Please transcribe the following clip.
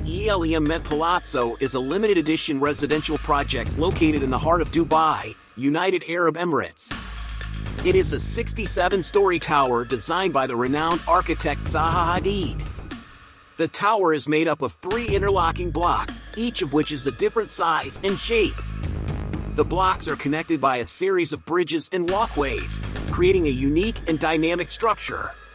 eleMMent Palazzo is a limited edition residential project located in the heart of Dubai, United Arab Emirates. It is a 67-story tower designed by the renowned architect Zaha Hadid. The tower is made up of 3 interlocking blocks, each of which is a different size and shape. The blocks are connected by a series of bridges and walkways, creating a unique and dynamic structure.